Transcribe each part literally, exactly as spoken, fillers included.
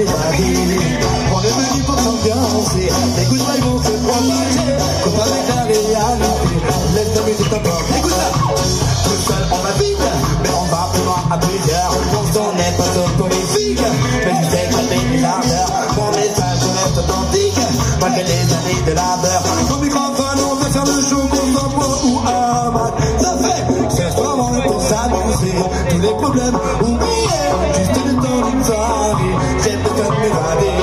m'évader. On est venu pour s'ambiancer, les coups de vont se propager. Comme avec la réalité, laisse la musique d'abord. Écoute ça. Tout seul on va vite, mais on va pouvoir à plusieurs. On n'est pas autopolitique, mais je sais que les ardeurs. Mon message reste authentique, malgré les années de labeur. Au microphone, on veut faire le show qu'on s'envoie ou un mat. Ça fait, c'est ce moment pour s'amuser. Tous les problèmes oubliés, juste le temps d'une soirée. J'ai besoin de m'évader.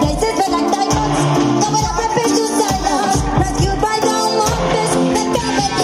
Let's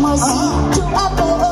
moi aussi, tout à fait